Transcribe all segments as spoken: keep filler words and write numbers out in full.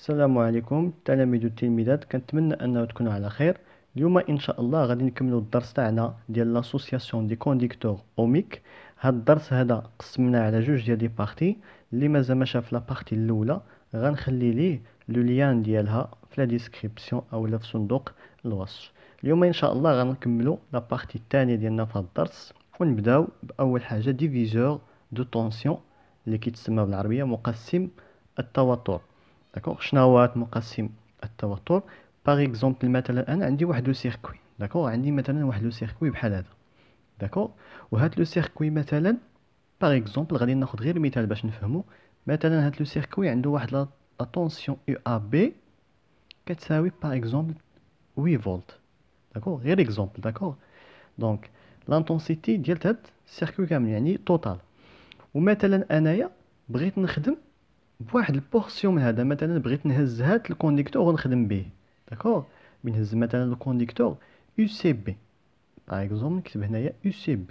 السلام عليكم تلاميذ والتلميذات، كنتمنى انه تكونوا على خير. اليوم ان شاء الله غادي نكملوا الدرس تاعنا ديال لاسوسياسيون دي كونديكتور اوميك. هذا الدرس هذا قسمناه على جوج ديال لي بارتي. اللي مازال ما شاف لا بارتي الاولى غنخلي ليه لو ليان ديالها في لا ديسكريبسيون اولا في صندوق الوصف. اليوم ان شاء الله غنكملوا لا بارتي الثانيه ديالنا في هذا الدرس، ونبداو باول حاجه ديفيزور دو طونسيون اللي كيتسمى بالعربيه مقسم التوتر. داكوغ، شنو هو هاد مقسم التوتر؟ باغ اكزومبل مثلا انا عندي واحد لو سيركوي، داكوغ، عندي مثلا واحد لو سيركوي بحال هذا، داكوغ. وهاد لو سيركوي مثلا باغ اكزومبل غادي ناخذ غير مثال باش نفهمو. مثلا هاد لو سيركوي عنده واحد لا طونسيون يو ا بي كتساوي باغ اكزومبل ثمانية فولت، داكوغ، غير اكزومبل، داكوغ. دونك لانتونسيتي ديال هاد السيركوي كامل يعني توتال. ومثلا انايا بغيت نخدم بواحد البورسيون من هذا، مثلا بغيت نهز هاد الكونديكتور ونخدم به، داكوغ. بنهز مثلا الكونديكتور يو سي بي، باغ اكزومبل نكتب هنايا يو سي بي،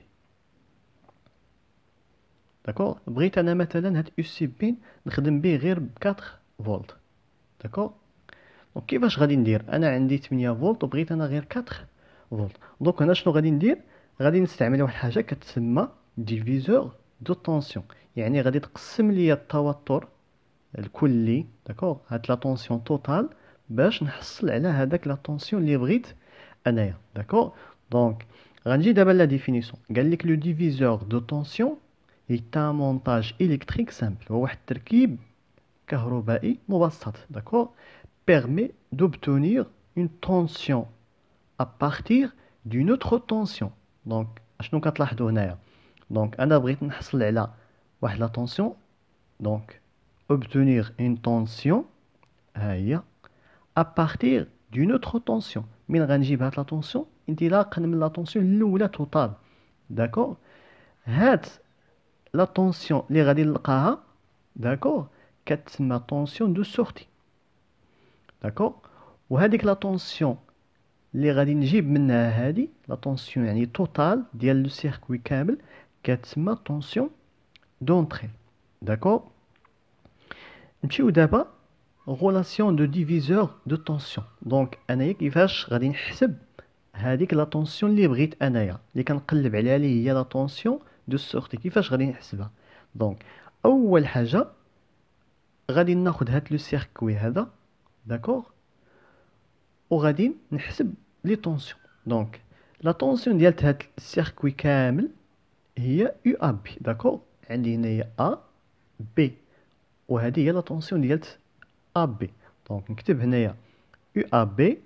داكوغ. بغيت انا مثلا هاد يو سي بي نخدم به غير ب أربعة فولت، داكوغ. دونك كيفاش غادي ندير؟ انا عندي ثمانية فولت وبغيت انا غير أربعة فولت. دونك هنا شنو غادي ندير؟ غادي نستعمل واحد الحاجه كتسمى ديفيزور دو طونسيون، يعني غادي تقسم لي التوتر الكلي، داكوغ، هاد لا طونسيون توتال، باش نحصل على هذاك لا طونسيون اللي بغيت انايا، داكوغ. دونك غنجي دابا لا ديفينيسيون. قال لك لو ديفيزور دو طونسيون هي ان مونتاج الكتريك سامبل، هو واحد التركيب كهربائي مبسط، داكوغ، permet d'obtenir une tension à partir d'une autre tension. دونك اشنو كتلاحظوا هنايا؟ دونك انا بغيت نحصل على واحد لا طونسيون، دونك obtenir une tension ها هي à partir d'une autre tension. من غنجيب هاد لا طونسيون انطلاقا من لا طونسيون الاولى توتال، داكوغ. هاد لا طونسيون اللي غادي نلقاها، داكوغ، كتسمى طونسيون دو سورتي، داكوغ. وهاديك لا طونسيون اللي غادي نجيب منها هادي لا طونسيون يعني توتال ديال لو سيركوي كامل كتسمى طونسيون دونطري، داكوغ. نمشيو دابا غولاسيون دو ديفيزور دو طونسيون. دونك انايا كيفاش غادي نحسب هذيك لا طونسيون اللي بغيت انايا اللي كنقلب عليها اللي هي لا طونسيون دو سورتي، كيفاش غادي نحسبها؟ دونك اول حاجه غادي ناخذ هاد لو سيركوي هذا، داكوغ، وغادي نحسب لي طونسيون. دونك لا طونسيون ديال هاد السيركوي كامل هي يو ا بي، داكوغ. عندي هنايا ا بي، وهذه هي لا طونسيون ديال ا بي. دونك نكتب هنايا يو ا بي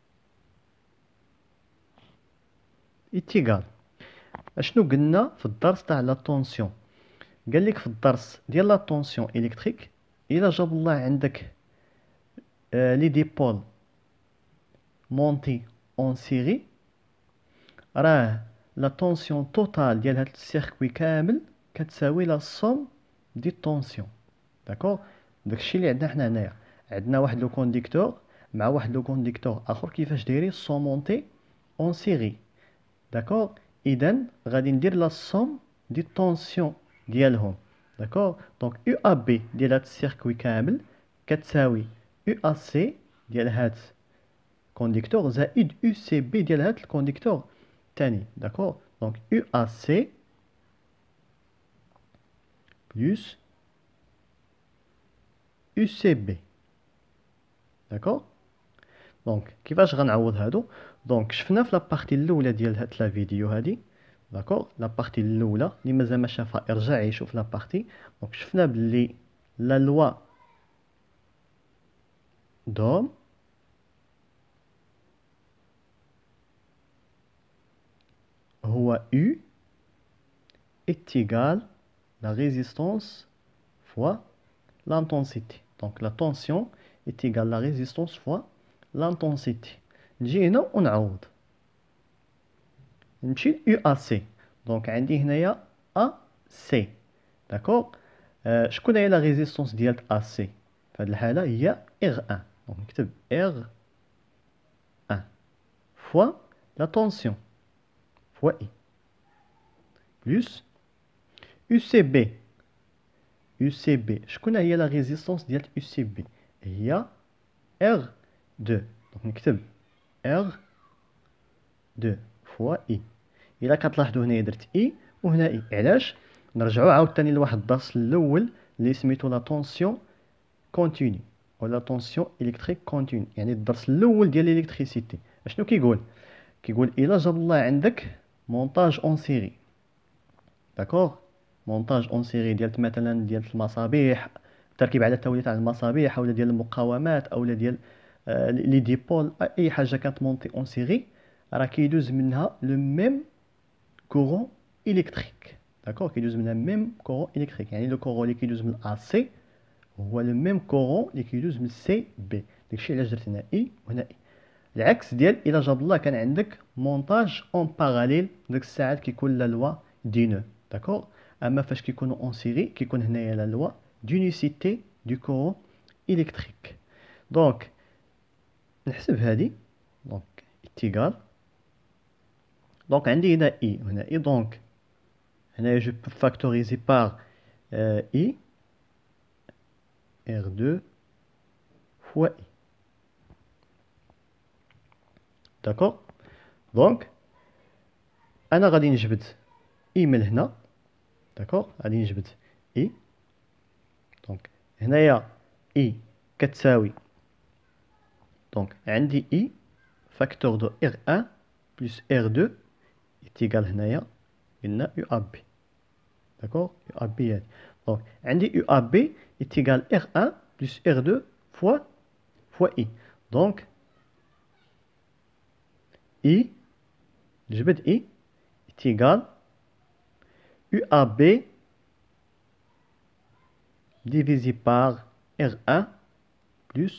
إتيغال. اشنو قلنا في الدرس تاع لا طونسيون؟ قال لك في الدرس ديال لا طونسيون الكتريك، الا جاب الله عندك آه لي ديبول مونتي اون سيري، راه لا طونسيون توتال ديال هاد السيركوي كامل كتساوي لا سوم دي طونسيون، داكوغ. داكشي اللي عندنا حنا هنايا، عندنا واحد لو كونديكتور مع واحد لو كونديكتور اخر كيفاش دايرين سون مونتي اون سيري، داكوغ. اذا غادي ندير لا سوم دي طونسيون ديالهم، داكوغ. دونك يو ا بي ديال هاد السيركوي كامل كتساوي يو ا سي ديال هاد كونديكتور زائد يو سي بي ديال هاد الكونديكتور الثاني، داكوغ. دونك يو ا سي بلس يو سي بي، داكوغ. دونك كيفاش غنعوض هادو؟ دونك شفنا في لابارتي الاولى ديال هاد لا فيديو هادي، داكوغ، لابارتي الاولى اللي مازال ما شافها ارجع يشوف لابارتي. دونك شفنا بلي لا لوا دوم هو U est égal la résistance fois l'intensité. Donc la tension est égale la résistance fois l'intensité. نجي هنا ونعوض، نمشي ل يو ا سي. دونك عندي هنايا ا سي، داكوغ. آه شكون هي لا ريزيستونس ديال ا سي؟ في هذه الحاله هي ار واحد. دونك نكتب ار واحد فوا لا طونسيون فوا اي بلس يو سي بي. يو سي بي شكون هي لا ريزيستونس ديال يو سي بي؟ هي ار دو. دونك نكتب ار دو فوا اي. الا كتلاحظوا هنايا درت اي وهنا اي. علاش؟ نرجعوا عاوتاني لواحد الدرس الاول اللي سميتو لا طونسيون كونتيني ولا طونسيون الكتريك كونتيني، يعني الدرس الاول ديال الالكتريسيتي. اشنو كيقول؟ كيقول الا جاب الله عندك مونتاج اون سيري، داكوغ، مونتاج اون سيري ديال مثلا ديال المصابيح، التركيب على التوالي تاع المصابيح، اولا ديال المقاومات، اولا ديال آه لي ديبول، اي حاجه كانت مونتي اون سيري راه كيدوز منها لو ميم كورون الكتريك، داكوغ، كيدوز منها ميم كورون الكتريك. يعني لو كورون اللي كيدوز من ا سي هو لو ميم كورون اللي كيدوز من سي بي. داكشي علاش درت هنا اي وهنا اي. العكس ديال الا جاب الله كان عندك مونتاج اون باراليل، ديك الساعات كيكون لا لوا دي نو، داكوغ. اما فاش كيكونوا اون سيري كيكون هنايا لا لوا دونيسيتي دو كورون الكتريك. دونك نحسب هادي، دونك اتيغال، دونك عندي هنا اي وهنا اي، دونك هنايا جو بو فاكتوريزي بار اي ار دو فوا اي، داكوغ. دونك انا غادي نجبد اي من هنا، داكوغ، غادي نجبد اي. دونك هنايا اي كتساوي، دونك عندي اي فاكتور دو ار واحد بلس ار دو اتيغال هنايا قلنا يو اب بي، داكوغ، يو اب بي هادي. دونك عندي يو اب بي اتيغال ار واحد بلس ار دو فوا فوا اي. دونك اي نجبد اي اتيغال يو اب بي divisé par ار واحد plus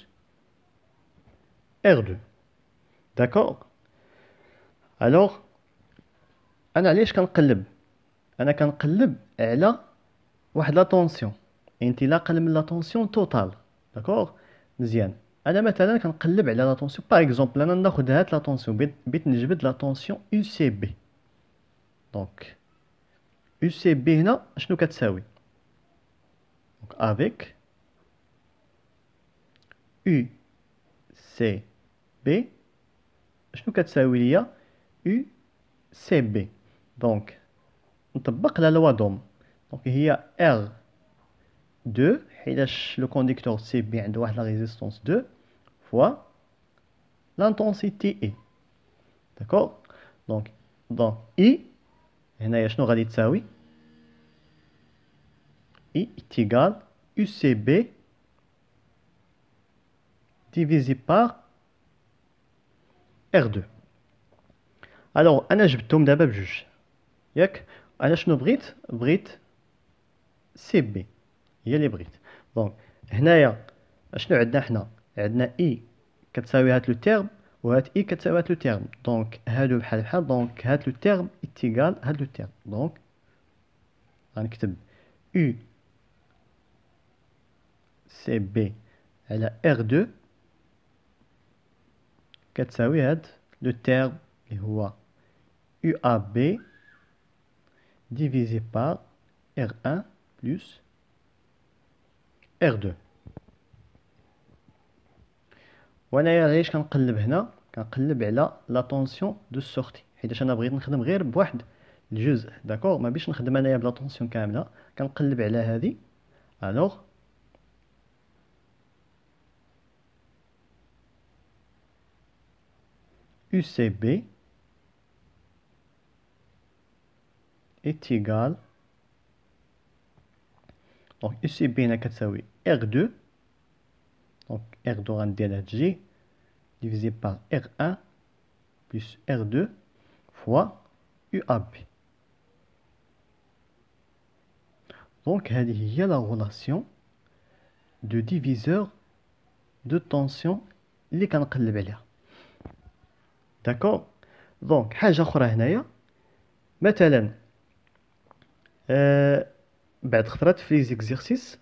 ار دو، داكوغ. الوغ انا علاش كنقلب؟ انا كنقلب على واحد لا طونسيون، انطلاقا من لا طونسيون توتال، داكوغ، مزيان. انا مثلا كنقلب على لا طونسيون، باغ اكزومبل انا ناخذ هاد لا طونسيون، بغيت بغيت نجبد لا طونسيون يو سي بي. دونك يو سي بي هنا شنو كتساوي؟ دونك افيك يو سي بي شنو كتساوي ليا؟ يو سي بي. دونك نطبق لا لوا دوم، دونك هي ار دو حيتاش لو كونديكتور سي بي عنده واحد لا ريزيستونس دو فوا لانتونسيتي اي، داكوغ. دونك دونك اي هنايا شنو غادي تساوي؟ اي اتيغال يو سي بي ديفيزي بار ار دو. الوغ انا جبدتهم دابا بجوج، ياك؟ انا شنو بغيت؟ بغيت سي بي هي اللي بغيت. دونك هنايا شنو عندنا حنا؟ عندنا اي كتساوي هاد لو تيرم وهاد اي كتساوي هاد لو تيرم، دونك هادو بحال بحال، دونك هاد لو تيرم اتيغال هاد لو تيرم. دونك غنكتب يو سي بي على ار دو كتساوي هاد لو تيرم اللي هو يو ا بي ديفيزي بار ار واحد بلس ار دو. وانايا علاش كنقلب هنا؟ كنقلب على لا طونسيون دو سورتي، حيتاش انا بغيت نخدم غير بواحد الجزء، داكوغ، ما بيش نخدم انايا بلا طونسيون كامله، كنقلب على هذه. الوغ يو سي بي est égal، دونك يو سي بي هنا كتساوي ار دو، دونك ار دو غنديرها تجي ديفيزي بار ار واحد بلس ار دو فوا يو ا بي. دونك هذه هي لا غولاسيون دو ديفيزور دو طونسيون اللي كنقلب عليها، داكوغ. دونك حاجه اخرى هنايا، مثلا آه بعد خطرات في لي زيكزيرسيس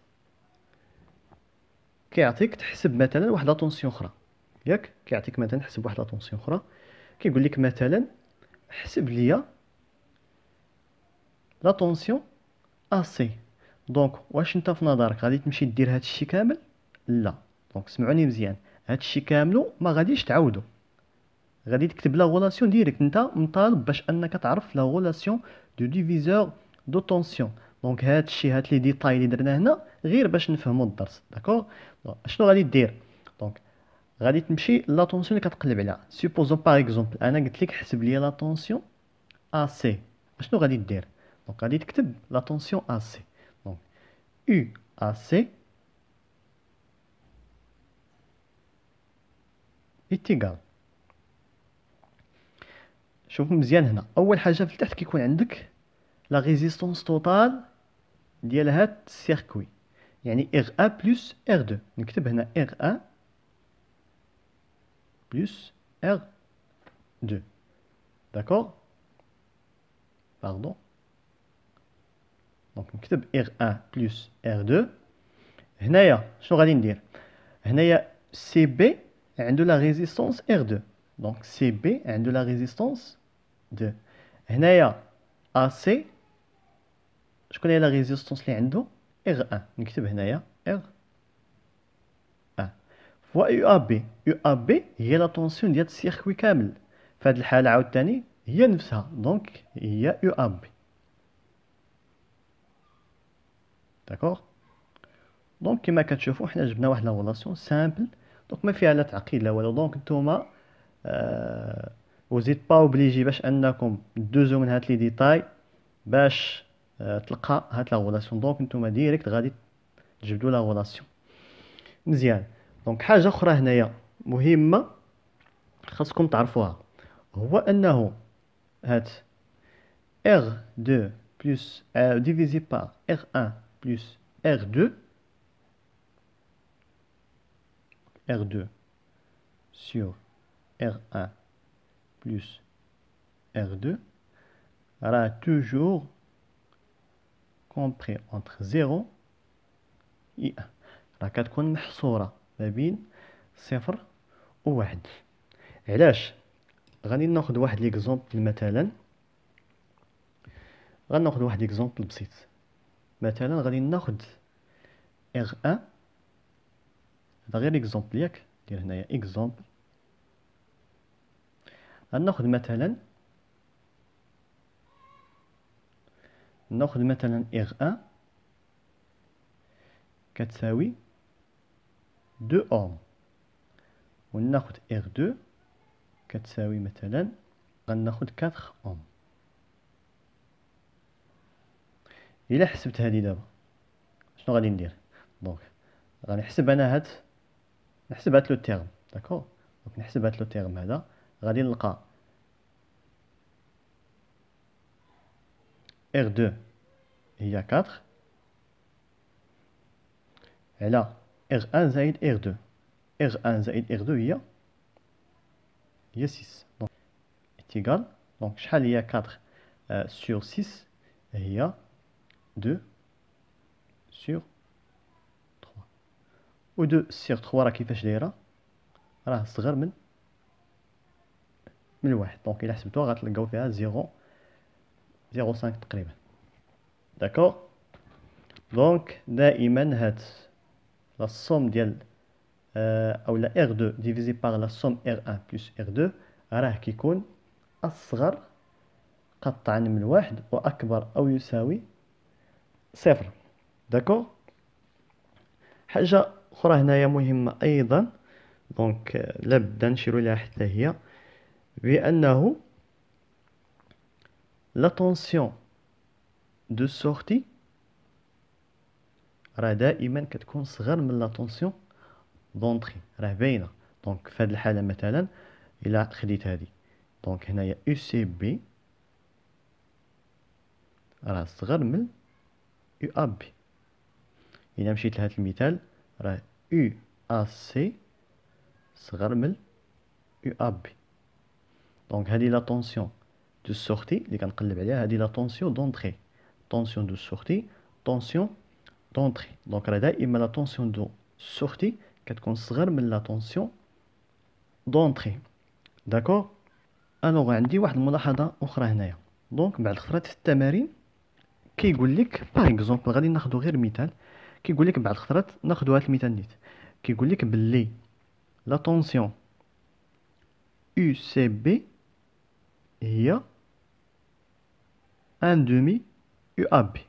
كيعطيك تحسب مثلا واحد لا طونسيون اخرى، ياك؟ كيعطيك مثلا تحسب واحد لا طونسيون اخرى، كيقول لك مثلا حسب ليا لا طونسيون ا سي. دونك واش انت في نظرك غادي تمشي دير هاد الشيء كامل؟ لا. دونك سمعوني مزيان، هادشي كاملو ما غاديش تعاودو، غادي تكتب لا غولاسيون ديريكت. انت مطالب باش انك تعرف لا غولاسيون دو ديفيزور دو طونسيون. دونك هادشي هاد لي ديتاي اللي درنا هنا غير باش نفهمو الدرس. داكوغ، شنو غادي دير؟ دونك غادي تمشي لا طونسيون اللي كتقلب عليها. سوبوزون باغ اكزومبل انا قلت لك حسب لي لا طونسيون ا سي، شنو غادي دير؟ دونك غادي تكتب لا طونسيون ا سي. دونك U A C est égal. شوف مزيان هنا، اول حاجه في التحت كيكون عندك لا ريزيستونس توتال ديال هاد السيركوي، يعني ار واحد بلس ار اثنين. نكتب هنا ار واحد بلس ار اثنين. داكوغ، باردون. دونك نكتب ار واحد بلس ار اثنين. هنايا شنو غادي ندير؟ هنايا سي بي عنده لا ريزيستونس ار اثنين، دونك سي بي عنده لا ريزيستونس اثنين. هنايا ا سي شكون هي لا ريزيستونس اللي عنده؟ ار واحد. نكتب هنايا ار واحد فوا يو ا بي. يو ا بي هي لا طونسيون ديال السيركوي كامل، في هاد الحاله عاوتاني هي نفسها، دونك هي يو ا بي. داكوغ، دونك كما كتشوفوا حنا جبنا واحد لا غولاسيون سامبل، دونك ما فيها لا تعقيد لا والو. دونك نتوما آه وزيد با اوبليجي باش انكم دوزو من هاد لي ديتاي باش آه تلقى هاد لا غولاسيون. دونك نتوما ديريكت غادي تجبدوا لا غولاسيون. مزيان. دونك حاجه اخرى هنايا مهمه خاصكم تعرفوها، هو انه هاد ار اثنين بلس ديفيزي بار ار واحد بلس ار اثنين، ار اثنين sur ار واحد plus ار اثنين راه toujours compris entre zéro et un. راه كتكون محصورة ما بين صفر و واحد. علاش؟ غادي ناخد واحد ليكزومبل مثلا، غناخد واحد ليكزومبل بسيط. مثلا غادي ناخد ار واحد، هذا غير اكزومبل ياك، دير هنايا اكزومبل. غناخد مثلا ناخد مثلا ار واحد كتساوي اثنين اوم، وناخد ار اثنين كتساوي مثلا غناخد أربعة اوم. الا حسبت هادي دابا شنو غادي ندير؟ دونك غنحسب انا هاد، نحسب هاد لو تيرم. داكوغ، دونك نحسب هاد لو تيرم هذا، غادي نلقى ار اثنين هي أربعة على ار واحد زائد ار اثنين. ار واحد زائد ار اثنين هي هي ستة. دونك اتيغال، دونك شحال هي أربعة سور ستة؟ هي اثنين سور ثلاثة. و اثنين سور ثلاثة راه كيفاش دايره؟ راه صغر من من واحد. دونك الا حسبتوها غتلقاو فيها زيرو زيرو خمسة تقريبا. داكوغ، دونك دائما هاد لا سوم ديال او لا ار اثنين ديفيزي باغ لا سوم ار واحد بلس ار اثنين راه كيكون اصغر قطعا من واحد واكبر او يساوي صفر. داكوغ، حاجه اخرى هنايا مهمه ايضا، دونك لابد نشيرو ليها حتى هي، بانه لا طونسيون دو سورتي راه دائما كتكون صغر من لا طونسيون دونطري، راه باينه. دونك في هذه الحاله مثلا الا خديت هذه، دونك هنايا يو سي بي راه صغر من يو ا بي. الا مشيت لهذا المثال راه يو ا سي صغر من يو ا بي. دونك هذه لا طونسيون دو سورتي اللي كنقلب عليها، هذه لا طونسيون دونطري. طونسيون دو سورتي، طونسيون دونطري. دونك راه دائما لا طونسيون دو سورتي كتكون صغر من لا طونسيون دونطري. داكوغ، الوغ عندي واحد الملاحظه اخرى هنايا. دونك بعض الخطرات في التمارين كيقول لك باغ اكزومبل، غادي ناخذ غير مثال، كيقول لك بعض الخطرات ناخذ هذا المثال نيت، كيقول لك باللي la tension U C B هي un demi U A B.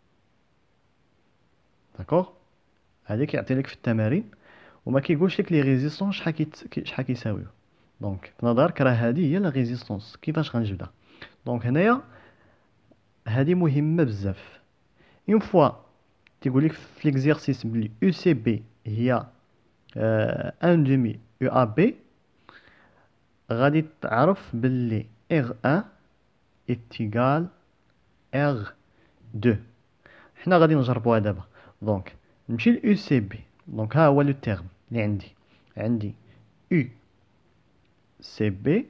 داكوغ؟ هذا كيعطي لك في التمارين وما كيقولش لك لي ريزيستونس شحال كيت شحال كيساويو. دونك في نظرك راه هذه هي لا ريزيستونس، كيفاش غنجبدها؟ دونك هنايا هذه مهمه بزاف. اون فوا تيقول لك في ليكزيرسيس بلي يو سي بي هي ان دومي يو ا بي، غادي تعرف باللي ار واحد اتيغال ار اثنين. حنا غادي نجربوها دابا. دونك نمشي ل يو سي بي. دونك ها هو لو تيرم اللي عندي عندي يو سي بي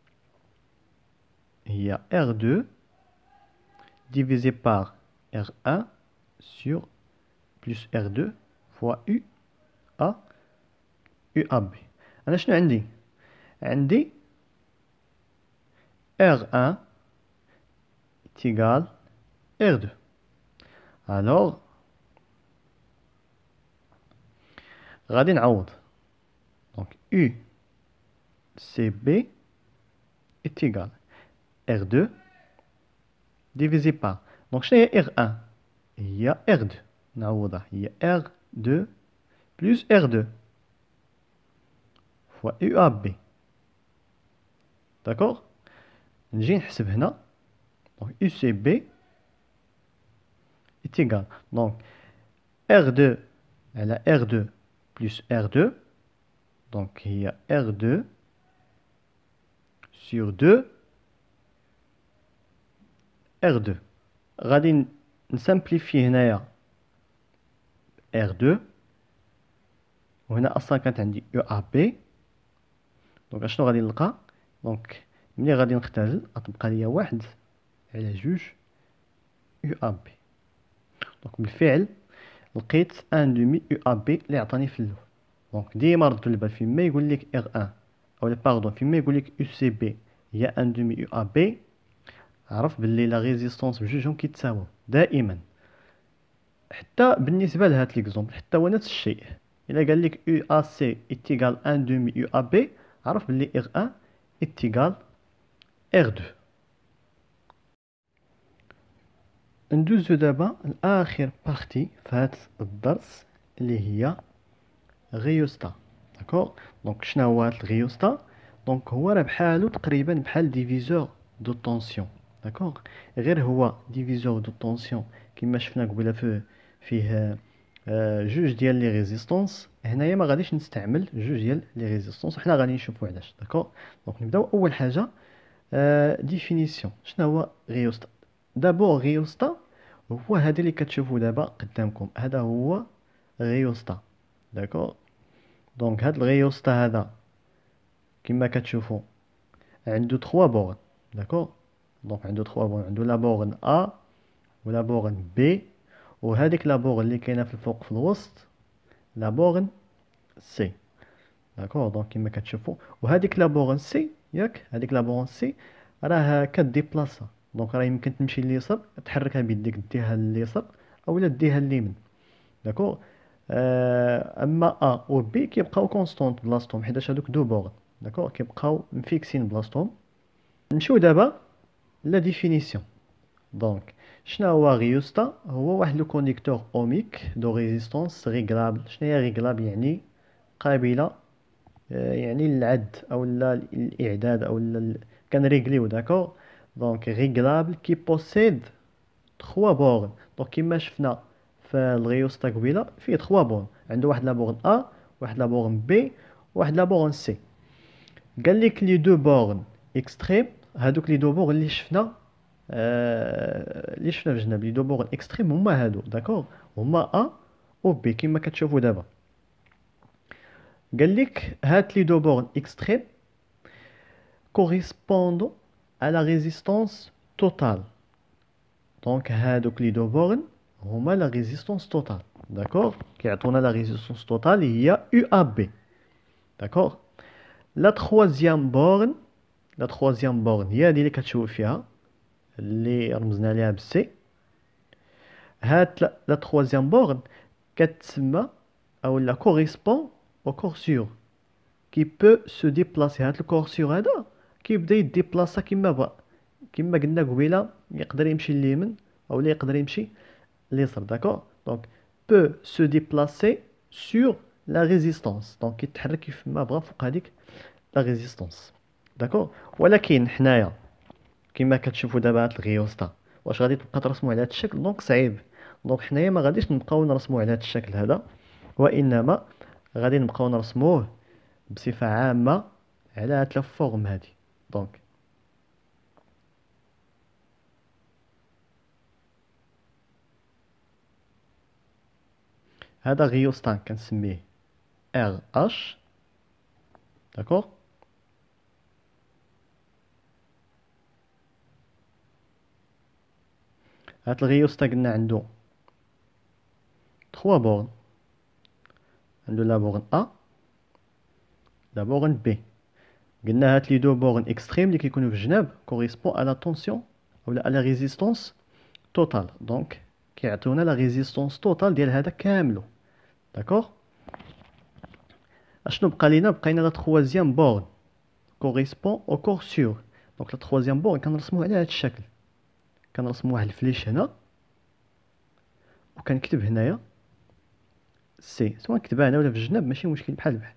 هي ار اثنين divisé par ار واحد sur plus ار اثنين fois U A U A B. أنا شنو عندي؟ عندي ار واحد égal ار اثنين. alors غادي نعوض. دونك U C B est égal ار اثنين divisé par. دونك شنو هي ار واحد؟ هي ار اثنين. نعوضها هي ار اثنين plus ار اثنين fois U A B. داكوغ؟ نجي نحسب هنا. دونك U C B est égal. دونك ار اثنين على ار اثنين plus ار اثنين. دونك هي ار اثنين sur اثنين ار اثنين. غادي نسامبليفي هنايا ار اثنين وهنا اصلا كانت عندي يو ا بي. دونك اشنو غادي نلقى؟ دونك ملي غادي نختزل غتبقى ليا واحد على جوج يو ا بي. دونك بالفعل لقيت ان دومي يو ا بي اللي عطاني في الاول. دونك ديما ردوا البال فيما يقول لك ار واحد او باردون فيما يقول لك يو سي بي هي ان دومي يو ا بي، عرف باللي لا ريزيستونس بجوجهم كيتساووا دائما. حتى بالنسبه لهاد ليكزومبل حتى هو نفس الشيء. الا قال لك يو ا سي ايتيغال ان دومي يو ا بي، عرف باللي ار واحد ايتيغال ار اثنين. ندوزو دابا لاخر بارتي في هاد الدرس اللي هي غيوستا. داكوغ؟ دونك شنو هو هاد الغيوستا؟ دونك هو راه بحالو تقريبا بحال ديفيزور دو طونسيون. داكوغ؟ غير هو ديفيزور دو طونسيون كما شفنا قبيله فيه فيه آه جوج ديال لي ريزيستونس. هنايا ما غاديش نستعمل جوج ديال لي ريزيستونس وحنا غادي نشوفوا علاش. داكوغ؟ دونك نبداو اول حاجه آه ديفينيسيون. شنو هو غيوستا؟ دابور غيوستا هو هذا اللي كتشوفوا دابا قدامكم، هذا هو غيوستا. داكوغ؟ دونك هاد الغيوستا هذا كما كتشوفوا عنده ثلاثة بورن. داكوغ؟ دونك عنده ثلاثة بورن، عنده لا بورن A ولا بورن B وهذيك لا بورن اللي كاينه في الفوق في الوسط لا بورن C. داكوغ؟ دونك كما كتشوفوا وهذيك لا بورن C ياك هذيك لا بورن C راه كديبلاصا. دونك راه يمكن تمشي لليسار تحركها بيديك ديها لليسار اولا ديها لليمين. داكوغ؟ آه اما A و B كيبقاو كونستونط بلاصتهم حيت هادوك دو بورن. داكوغ؟ كيبقاو مفيكسين بلاصتهم. نمشيو دابا لا ديفينيسيون. دونك شنو هو غيوستا؟ هو واحد لو كونيكتور اوميك دو ريزيستونس ريغلابل. شنو هي ريغلابل؟ يعني قابله آه يعني للعد او الاعداد او كنريغليو. داكوغ؟ دونك ريغلابل كي بوسيد ثلاثة بورن. دونك كيما شفنا في الغيوستا قبيله فيه ثلاثة بورن، عنده واحد لا بورن A واحد لا بورن B واحد لا بورن C. قال لك لي دو بورن اكستريم، هادوك لي دو بورن اللي شفنا آه اللي شفنا في الجناب لي دو بورن اكستريم هما هادو. داكوغ؟ هما A و B كما كتشوفوا دابا. قال لك هاد لي دو بورن اكستريم كوريسبوندو à la résistance totale. دونك هادوك لي دو بورن هما لا ريزيستونس توتال. داكوغ؟ كيعطونا لا ريزيستونس توتال هي يو ا بي. داكوغ؟ لا تخوازيام بورن لا تخوازيام بورن هي هادي اللي كتشوف فيها اللي رمزنا ليها بالسي. هاد لا تخوازيام بورن كتسمى او لا كوريسبون او كورسور كي بو سو ديبلاسي. هاد الكورسيور هذا كيبدا يديبلاصا كيما بغا، كيما قلنا قبيله يقدر يمشي لليمين او لا يقدر يمشي لليسار. داكور دونك بو سو ديبلاسي سور لا ريزيستانس، دونك كيتحرك كيفما بغا فوق هذيك لا ريزيستانس. داكور ولكن حنايا كما كتشوفوا دابا هاد الغيوستا واش غادي تبقى ترسمو على هاد الشكل؟ دونك صعيب. دونك حنايا ما غاديش نبقاو نرسمو على هاد الشكل هذا، وانما غادي نبقاو نرسموه بصفه عامه على هاد لا فورم هادي. دونك هذا غيوستا كنسميه ار اش. داكور هاد الغيوستا قلنا عنده ثلاثة بورن، عنده لا بورن ا لا بورن بي. قلنا هاد لي دو بورن اكستريم اللي كيكونوا في الجناب كوريسبون على طونسيون اولا على ريزيستونس توتال، دونك كيعطيونا لا ريزيستونس توتال ديال هذا كاملو. داكور اشنو بقى لينا؟ بقينا لا تخوازيام بورن كوريسبون او كور سور. دونك لا تخوازيام بورن كنرسموه على هاد الشكل، كنرسمو واحد الفليش هنا وكنكتب هنايا سي، سواء نكتبها هنا ولا في الجناب ماشي مشكل بحال بحال.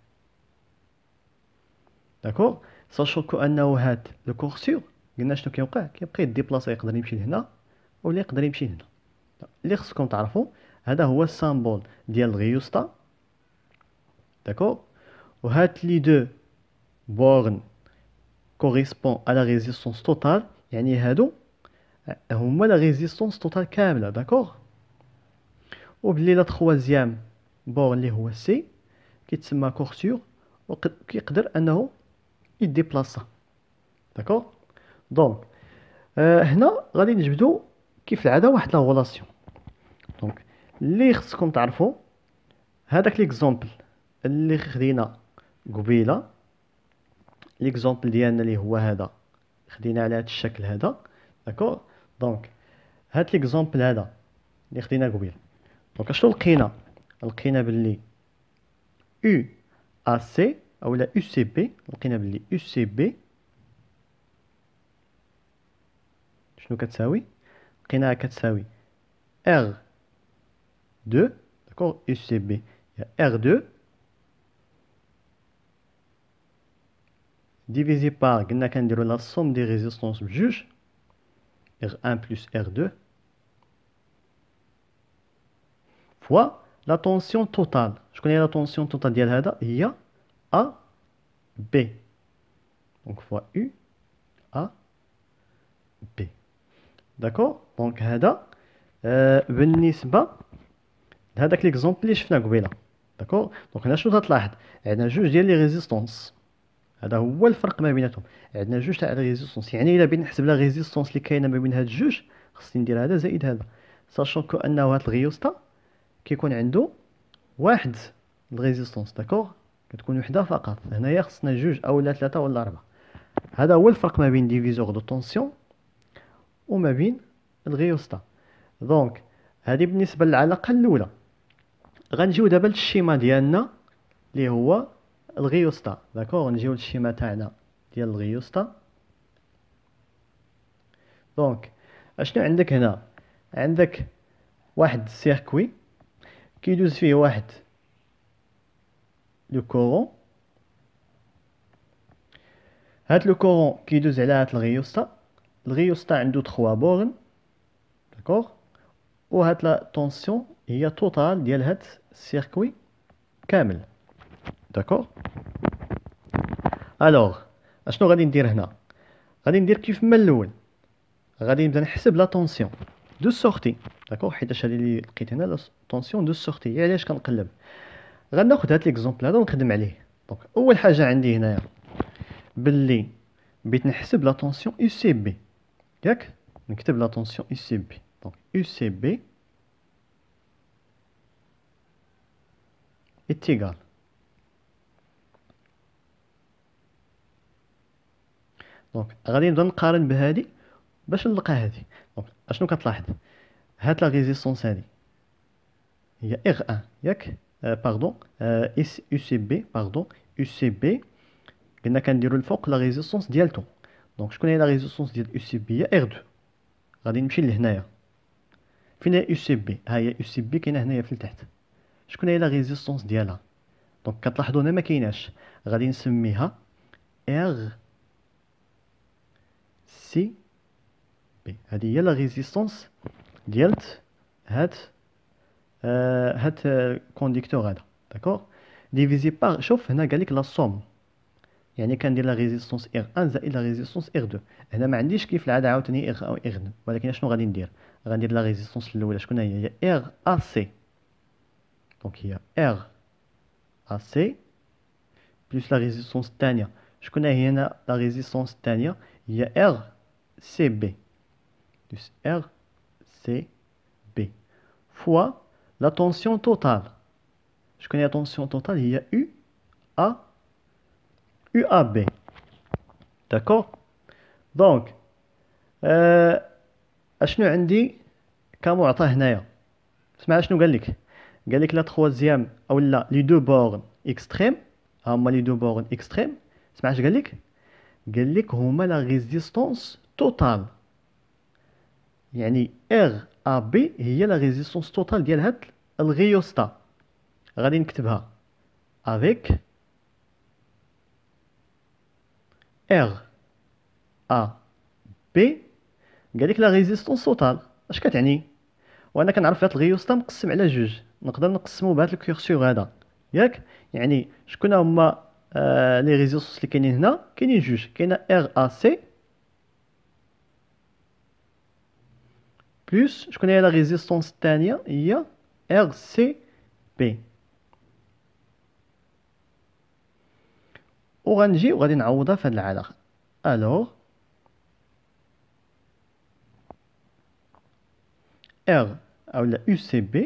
داكور ساشو كو انه هاد لو كورسور قلنا شنو كيوقع؟ كيبقى يديبلاصا، يقدر يمشي لهنا ولا يقدر يمشي لهنا. اللي خصكم تعرفوا هذا هو السامبول ديال الغيوستا. داكور وهاد لي دو بورن كوريسبون على ريزيستونس توتال، يعني هادو هما لا ريزيستونس توتال كامله. داكور وبلي لا تخوازيام بورن اللي هو سي كيتسمى كورسور وكيقدر انه يديبلاصا. داكور دونك آه هنا غادي نجبدو كيف العاده واحد لا غولاسيون. دونك اللي خصكم تعرفوا هذاك ليكزامبل اللي خدينا قبيله، ليكزامبل ديالنا اللي هو هذا خدينا على هذا الشكل هذا. داكور دونك هاد ليكزامبل هذا اللي خدينا قبيله، دونك اشنو لقينا؟ لقينا باللي U A C اولا U C B، لقينا باللي U C B شنو كتساوي؟ لقيناها كتساوي R deux. داكور U C B هي R deux divisé par قلنا كنديرو لا somme دي ريزيستونس بجوج R un plus R deux فوا لا طونسيون توتال. شكون هي لا طونسيون توتال ديال هذا؟ هي A B. دونك فوا U A B. داكور دونك هذا آه بالنسبه لهذاك ليكزومبل اللي شفنا قبيله. داكور دونك هنا شنو تلاحظ؟ عندنا جوج ديال لي ريزيستونس، هذا هو الفرق ما بيناتهم. عندنا جوج تاع ريزيستونس، يعني الا بغيت نحسب لا ريزيستونس اللي كاينه ما بين هاد الجوج خصني ندير هذا زائد هذا، ساشون كو انه هاد الغيوستا كيكون عنده واحد الريزيستونس. داكور كتكون وحده فقط، هنايا خصنا جوج اولا ثلاثه ولا اربعه. هذا هو الفرق ما بين ديفيزور دو طونسيون وما بين الغيوستا. دونك هذه بالنسبه للعلاقه الاولى. غنجيو دابا للشيما ديالنا اللي هو الغيوستا. داكور نجيو للشيما تاعنا ديال الغيوستا. دونك اشنو عندك هنا؟ عندك واحد السيركوي كيدوز فيه واحد لو كورون، هاد لو كورون كيدوز على هاد الغيوستا. الغيوستا عنده ثلاثة بورن. داكور وهاد لا طونسيون هي توتال ديال هاد السيركوي كامل. داكور الوغ اشنو غادي ندير هنا؟ غادي ندير كيف ما الاول، غادي نبدا نحسب لا طونسيون دو سورتي. داكور حيتاش هادي اللي لقيت هنا لا طونسيون دو سورتي. هي علاش كنقلب؟ غناخد هاد ليكزومبل هذا ونخدم عليه. دونك اول حاجه عندي هنايا باللي بغيت نحسب لا طونسيون يو سي بي، ياك نكتب لا طونسيون يو سي بي. دونك يو سي بي est égal. دونك غادي نبدا نقارن بهادي باش نلقى هادي. دونك اشنو كتلاحظ؟ هاد لا ريزيستونس هادي هي ار واحد ياك باردون اس يو سي بي باردون يو سي بي قلنا كنديرو الفوق لا ريزيستونس ديالتو. دونك شكون هي لا ريزيستونس ديال يو سي بي؟ هي ار اثنين. غادي نمشي لهنايا، فين هي يو سي بي؟ ها هي يو سي بي كاينه هنايا في التحت. شكون هي لا ريزيستونس ديالها؟ دونك كتلاحظوا هنا ما كايناش، غادي نسميها ار سي بي. هذه هي لا ريزيستونس ديالت هاد آه هاد الكونديكتور هذا. داكوغ ديفيزي بار، شوف هنا قالك لا سوم، يعني كندير لا ريزيستونس ار واحد زائد لا ريزيستونس ار اثنين. هنا ما عنديش كيف العاده عاوتاني ار او ار اثنين، ولكن شنو غادي ندير؟ غندير لا ريزيستونس الاولى شكون هي؟ هي ار ا سي. دونك هي ار ا سي بلس لا ريزيستونس الثانيه شكون هي هنا؟ لا ريزيستونس الثانيه هي ار سي بي بلس ار سي بي فوا لا طونسيون توتال. شكون هي طونسيون توتال؟ هي يو ا يو ا بي. داكوغ دونك آه اشنو عندي كمعطى هنايا؟ اسمع شنو قال لك. قال لك لا تخوازيام او لا لي دو بورن اكستريم، هما لي دو بورن اكستريم. اسمع اش قال لك؟ قال لك هما لا ريزيستونس توتال، يعني ار ا بي هي لا ريزيستونس توتال ديال هاد الغيوستا. غادي نكتبها افيك ار ا بي. قال لك لا ريزيستونس توتال اش كتعني؟ وانا كنعرف هاد الغيوستا مقسم على جوج، نقدر نقسمو بهاد الكورسور هذا ياك. يعني شكون هما آه لي ريزيستونس اللي كاينين هنا؟ كاينين جوج، كاينه ار ا سي بلس شكون هي لا ريزيستونس الثانيه؟ هي ار سي بي. وغنجي وغادي نعوضها في هاد العلاقه. الوغ ار اولا يو سي بي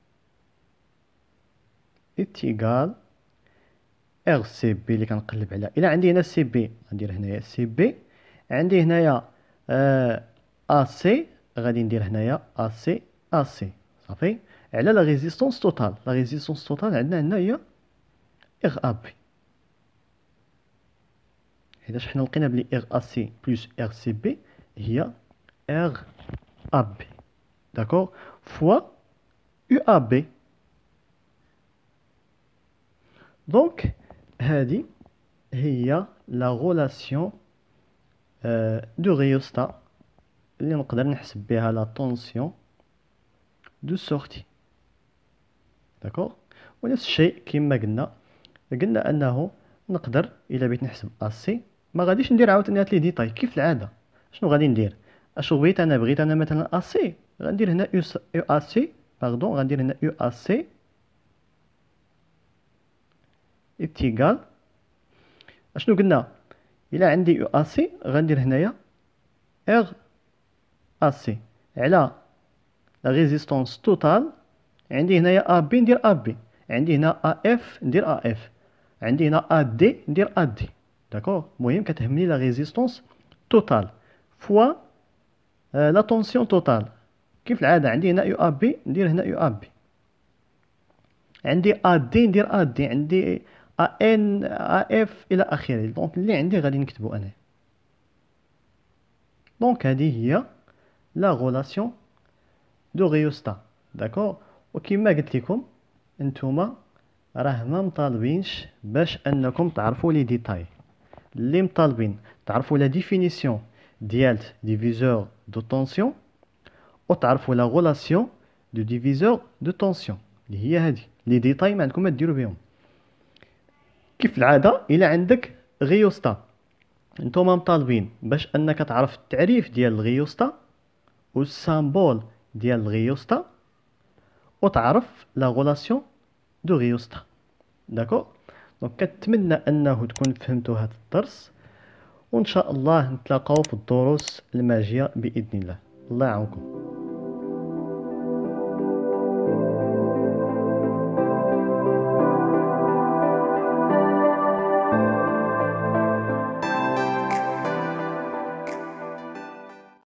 اتيغال ار سي بي اللي كنقلب عليها. الا عندي هنا سي بي غندير هنايا سي بي، عندي هنايا ا سي غادي ندير هنايا ا سي ا سي صافي، على لا ريزيستونس توتال. لا ريزيستونس توتال عندنا هنا هي ار ا بي. حيت حنا لقينا بلي ار ا سي بلس ار سي بي هي ار ا بي داكوغ فوا يو ا بي. دونك هذه هي لا غولاسيون دو ريوستا اللي نقدر نحسب بها لا طونسيون دو سورتي. داكوغ ونفس الشيء كما قلنا قلنا انه نقدر الا بغيت نحسب اسي ما غاديش ندير عاوتاني هاد لي ديتاي كيف العاده. شنو غادي ندير؟ اشنو بغيت انا؟ بغيت انا مثلا اسي غندير هنا يو اسي باردون غندير هنا يو اسي اتيغال اشنو قلنا؟ الا عندي يو اسي غندير هنايا ار اسي على لا ريزيستونس توتال. عندي هنايا ا بي ندير ا بي، عندي هنا ا اف ندير ا اف، عندي هنا ا دي ندير ا دي. داكوغ المهم كتهمني لا ريزيستونس توتال فوا لا طونسيون توتال. كيف العاده عندي هنا يو ا بي ندير هنا يو ا بي، عندي ا دي ندير ا دي، عندي ا ان ا اف الى اخره. دونك اللي عندي غادي نكتبو انا. دونك هذه هي لا غولاسيون دو ريوستا. داكوغ وكما قلت لكم انتوما راه ما مطالبينش باش انكم تعرفوا لي ديتاي، اللي مطالبين تعرفوا لا ديفينيسيون ديال ديفيزور دو طونسيون وتعرفوا لا غولاسيون دو ديفيزور دو طونسيون اللي هي هذه. لي ديتاي ما عندكم ما ديروا بهم. كيف العاده الا عندك غيوستا نتوما مطالبين باش انك تعرف التعريف ديال الغيوستا والسامبول ديال الغيوستا وتعرف لا غولاسيون دو غيوستا. داكو دونك كنتمنى انه تكون فهمتوا هذا الدرس، وان شاء الله نتلاقاو في الدروس الماجيه باذن الله. الله يعاونكم.